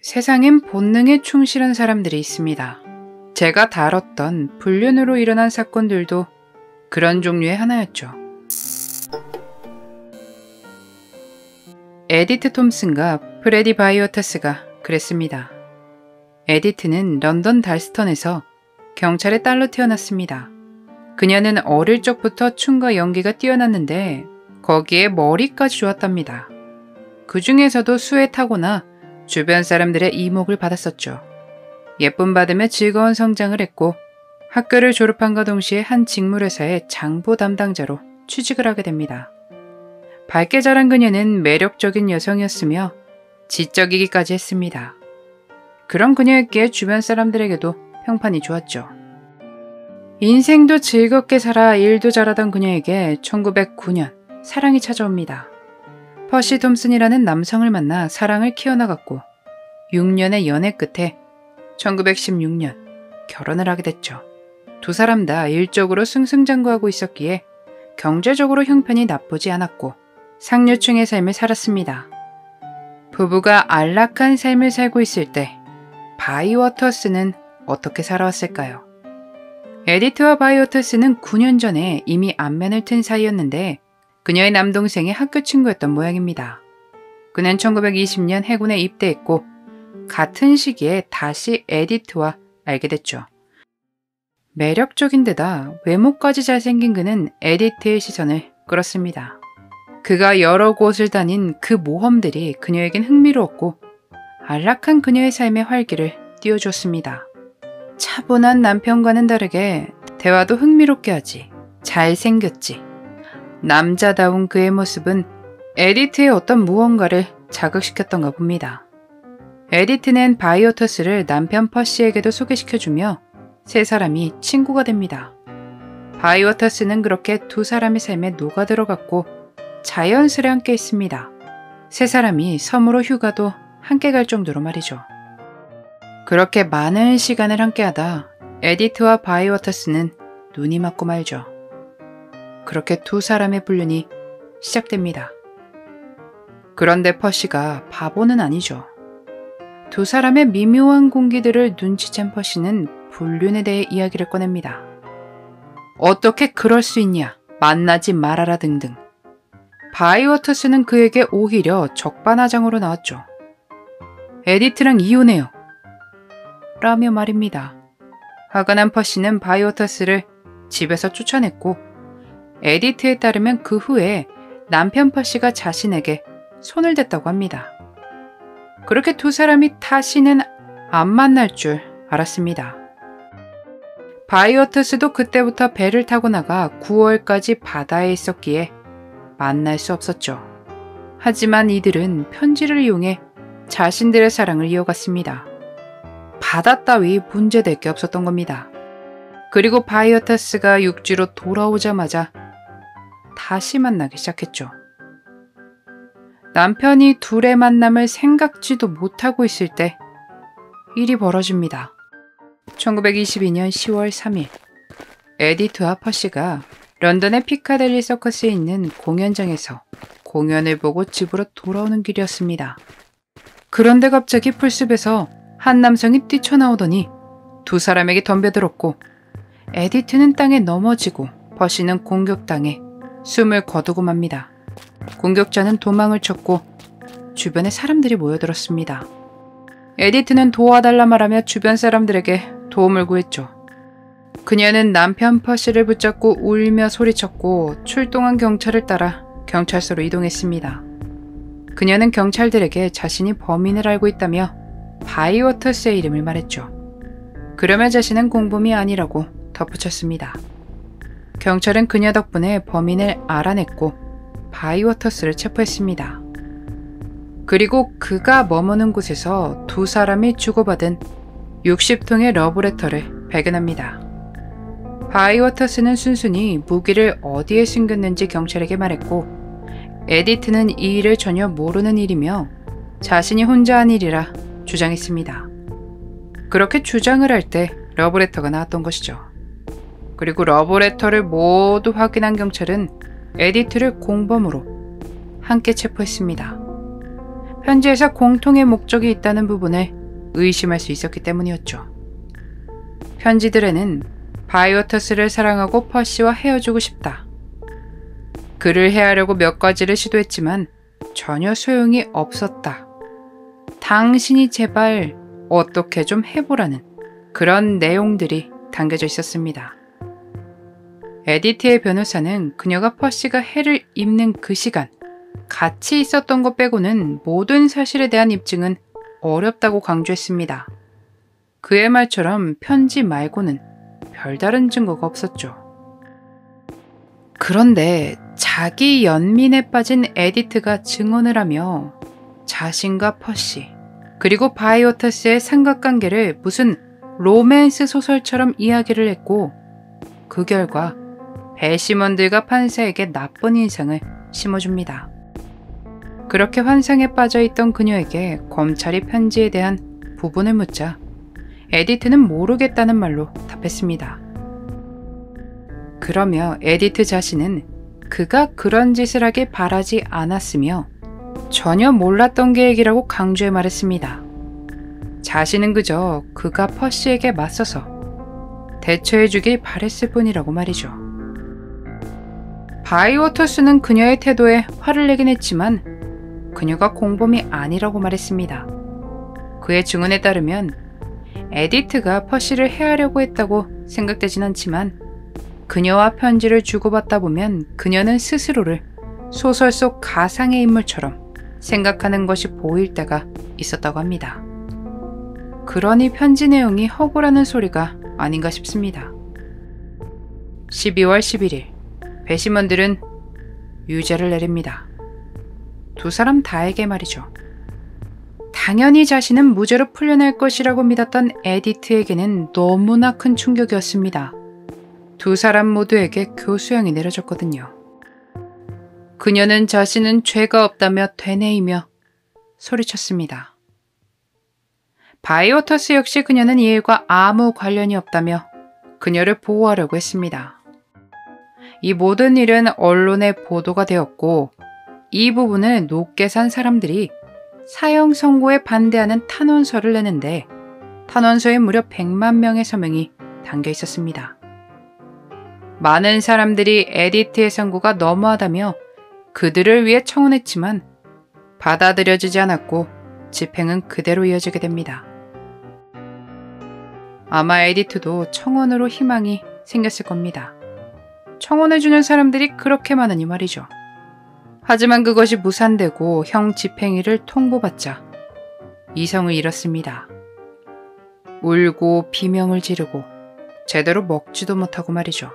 세상엔 본능에 충실한 사람들이 있습니다. 제가 다뤘던 불륜으로 일어난 사건들도 그런 종류의 하나였죠. 에디트 톰슨과 프레디 바이오타스가 그랬습니다. 에디트는 런던 달스턴에서 경찰의 딸로 태어났습니다. 그녀는 어릴 적부터 춤과 연기가 뛰어났는데 거기에 머리까지 좋았답니다. 그 중에서도 수에 타고나 주변 사람들의 이목을 받았었죠. 예쁨 받으며 즐거운 성장을 했고 학교를 졸업한과 동시에 한 직물회사의 장부 담당자로 취직을 하게 됩니다. 밝게 자란 그녀는 매력적인 여성이었으며 지적이기까지 했습니다. 그런 그녀였기에 주변 사람들에게도 평판이 좋았죠. 인생도 즐겁게 살아 일도 잘하던 그녀에게 1909년 사랑이 찾아옵니다. 퍼시 톰슨이라는 남성을 만나 사랑을 키워나갔고 6년의 연애 끝에 1916년 결혼을 하게 됐죠. 두 사람 다 일적으로 승승장구하고 있었기에 경제적으로 형편이 나쁘지 않았고 상류층의 삶을 살았습니다. 부부가 안락한 삶을 살고 있을 때 바이워터스는 어떻게 살아왔을까요? 에디트와 바이워터스는 9년 전에 이미 안면을 튼 사이였는데 그녀의 남동생의 학교 친구였던 모양입니다. 그는 1920년 해군에 입대했고 같은 시기에 다시 에디트와 알게 됐죠. 매력적인 데다 외모까지 잘생긴 그는 에디트의 시선을 끌었습니다. 그가 여러 곳을 다닌 그 모험들이 그녀에겐 흥미로웠고 안락한 그녀의 삶의 활기를 띄워주었습니다. 차분한 남편과는 다르게 대화도 흥미롭게 하지, 잘생겼지. 남자다운 그의 모습은 에디트의 어떤 무언가를 자극시켰던가 봅니다. 에디트는 바이오터스를 남편 퍼시에게도 소개시켜주며 세 사람이 친구가 됩니다. 바이오터스는 그렇게 두 사람의 삶에 녹아들어갔고 자연스레 함께 있습니다. 세 사람이 섬으로 휴가도 함께 갈 정도로 말이죠. 그렇게 많은 시간을 함께하다 에디트와 바이오터스는 눈이 맞고 말죠. 그렇게 두 사람의 불륜이 시작됩니다. 그런데 퍼시가 바보는 아니죠. 두 사람의 미묘한 공기들을 눈치챈 퍼시는 불륜에 대해 이야기를 꺼냅니다. 어떻게 그럴 수 있냐, 만나지 말아라 등등. 바이워터스는 그에게 오히려 적반하장으로 나왔죠. 에디트랑 이혼해요 라며 말입니다. 화가 난 퍼시는 바이워터스를 집에서 쫓아냈고 에디트에 따르면 그 후에 남편 퍼시가 자신에게 손을 댔다고 합니다. 그렇게 두 사람이 다시는 안 만날 줄 알았습니다. 바이워터스도 그때부터 배를 타고 나가 9월까지 바다에 있었기에 만날 수 없었죠. 하지만 이들은 편지를 이용해 자신들의 사랑을 이어갔습니다. 바다 따위 문제될 게 없었던 겁니다. 그리고 바이오터스가 육지로 돌아오자마자 다시 만나기 시작했죠. 남편이 둘의 만남을 생각지도 못하고 있을 때 일이 벌어집니다. 1922년 10월 3일 에디트와 퍼시가 런던의 피카델리 서커스에 있는 공연장에서 공연을 보고 집으로 돌아오는 길이었습니다. 그런데 갑자기 풀숲에서 한 남성이 뛰쳐나오더니 두 사람에게 덤벼들었고 에디트는 땅에 넘어지고 퍼시는 공격당해 숨을 거두고 맙니다. 공격자는 도망을 쳤고 주변에 사람들이 모여들었습니다. 에디트는 도와달라 말하며 주변 사람들에게 도움을 구했죠. 그녀는 남편 퍼시를 붙잡고 울며 소리쳤고 출동한 경찰을 따라 경찰서로 이동했습니다. 그녀는 경찰들에게 자신이 범인을 알고 있다며 바이워터스의 이름을 말했죠. 그러며 자신은 공범이 아니라고 덧붙였습니다. 경찰은 그녀 덕분에 범인을 알아냈고 바이워터스를 체포했습니다. 그리고 그가 머무는 곳에서 두 사람이 주고받은 60통의 러브레터를 발견합니다. 바이워터스는 순순히 무기를 어디에 숨겼는지 경찰에게 말했고 에디트는 이 일을 전혀 모르는 일이며 자신이 혼자 한 일이라 주장했습니다. 그렇게 주장을 할 때 러브레터가 나왔던 것이죠. 그리고 러브레터를 모두 확인한 경찰은 에디트를 공범으로 함께 체포했습니다. 편지에서 공통의 목적이 있다는 부분을 의심할 수 있었기 때문이었죠. 편지들에는 바이오터스를 사랑하고 퍼시와 헤어지고 싶다. 그를 해하려고 몇 가지를 시도했지만 전혀 소용이 없었다. 당신이 제발 어떻게 좀 해보라는 그런 내용들이 담겨져 있었습니다. 에디트의 변호사는 그녀가 퍼시가 해를 입는 그 시간 같이 있었던 것 빼고는 모든 사실에 대한 입증은 어렵다고 강조했습니다. 그의 말처럼 편지 말고는 별다른 증거가 없었죠. 그런데 자기 연민에 빠진 에디트가 증언을 하며 자신과 퍼시 그리고 바이오터스의 삼각관계를 무슨 로맨스 소설처럼 이야기를 했고 그 결과 배심원들과 판사에게 나쁜 인상을 심어줍니다. 그렇게 환상에 빠져있던 그녀에게 검찰이 편지에 대한 부분을 묻자 에디트는 모르겠다는 말로 답했습니다. 그러며 에디트 자신은 그가 그런 짓을 하길 바라지 않았으며 전혀 몰랐던 계획이라고 강조해 말했습니다. 자신은 그저 그가 퍼시에게 맞서서 대처해주길 바랬을 뿐이라고 말이죠. 바이오터스는 그녀의 태도에 화를 내긴 했지만 그녀가 공범이 아니라고 말했습니다. 그의 증언에 따르면 에디트가 퍼시를 해하려고 했다고 생각되진 않지만 그녀와 편지를 주고받다 보면 그녀는 스스로를 소설 속 가상의 인물처럼 생각하는 것이 보일 때가 있었다고 합니다. 그러니 편지 내용이 허구라는 소리가 아닌가 싶습니다. 12월 11일 배심원들은 유죄를 내립니다. 두 사람 다에게 말이죠. 당연히 자신은 무죄로 풀려날 것이라고 믿었던 에디트에게는 너무나 큰 충격이었습니다. 두 사람 모두에게 교수형이 내려졌거든요. 그녀는 자신은 죄가 없다며 되뇌이며 소리쳤습니다. 바이오터스 역시 그녀는 이 일과 아무 관련이 없다며 그녀를 보호하려고 했습니다. 이 모든 일은 언론에 보도가 되었고 이 부분을 높게 산 사람들이 사형 선고에 반대하는 탄원서를 내는데 탄원서에 무려 100만 명의 서명이 담겨 있었습니다. 많은 사람들이 에디트의 선고가 너무하다며 그들을 위해 청원했지만 받아들여지지 않았고 집행은 그대로 이어지게 됩니다. 아마 에디트도 청원으로 희망이 생겼을 겁니다. 청원해주는 사람들이 그렇게 많으니 말이죠. 하지만 그것이 무산되고 형 집행일을 통보받자 이성을 잃었습니다. 울고 비명을 지르고 제대로 먹지도 못하고 말이죠.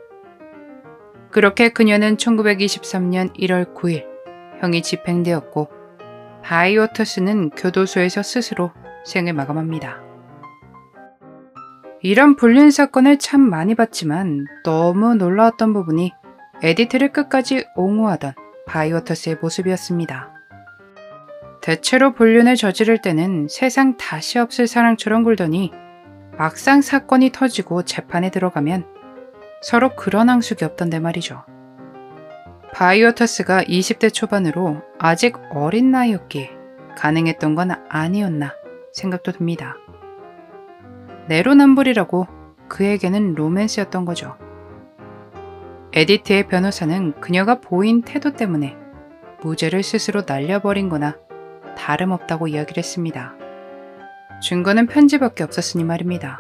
그렇게 그녀는 1923년 1월 9일 형이 집행되었고 바이오터스는 교도소에서 스스로 생을 마감합니다. 이런 불륜 사건을 참 많이 봤지만 너무 놀라웠던 부분이 에디트를 끝까지 옹호하던 바이오터스의 모습이었습니다. 대체로 불륜을 저지를 때는 세상 다시 없을 사랑처럼 굴더니 막상 사건이 터지고 재판에 들어가면 서로 그런 앙숙이 없던데 말이죠. 바이오터스가 20대 초반으로 아직 어린 나이였기에 가능했던 건 아니었나 생각도 듭니다. 내로남불이라고 그에게는 로맨스였던 거죠. 에디트의 변호사는 그녀가 보인 태도 때문에 무죄를 스스로 날려버린 거나 다름없다고 이야기를 했습니다. 증거는 편지밖에 없었으니 말입니다.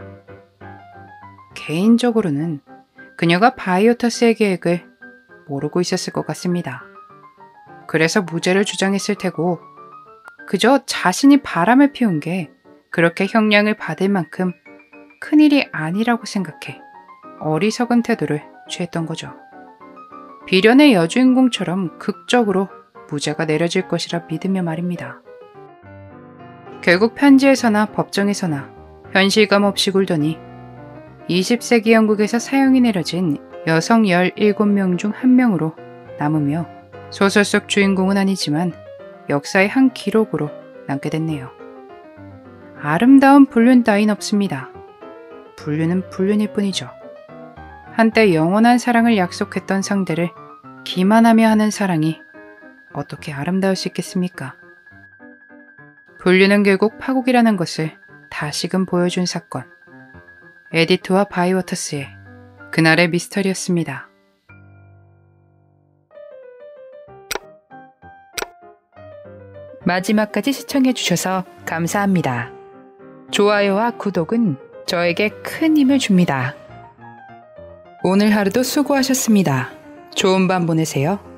개인적으로는 그녀가 바이오터스의 계획을 모르고 있었을 것 같습니다. 그래서 무죄를 주장했을 테고 그저 자신이 바람을 피운 게 그렇게 형량을 받을 만큼 큰일이 아니라고 생각해 어리석은 태도를 취했던 거죠. 비련의 여주인공처럼 극적으로 무죄가 내려질 것이라 믿으며 말입니다. 결국 편지에서나 법정에서나 현실감 없이 굴더니 20세기 영국에서 사형이 내려진 여성 17명 중 한 명으로 남으며 소설 속 주인공은 아니지만 역사의 한 기록으로 남게 됐네요. 아름다운 불륜 따윈 없습니다. 불륜은 불륜일 뿐이죠. 한때 영원한 사랑을 약속했던 상대를 기만하며 하는 사랑이 어떻게 아름다울 수 있겠습니까? 불륜은 결국 파국이라는 것을 다시금 보여준 사건. 에디트와 바이워터스의 그날의 미스터리였습니다. 마지막까지 시청해주셔서 감사합니다. 좋아요와 구독은 저에게 큰 힘을 줍니다. 오늘 하루도 수고하셨습니다. 좋은 밤 보내세요.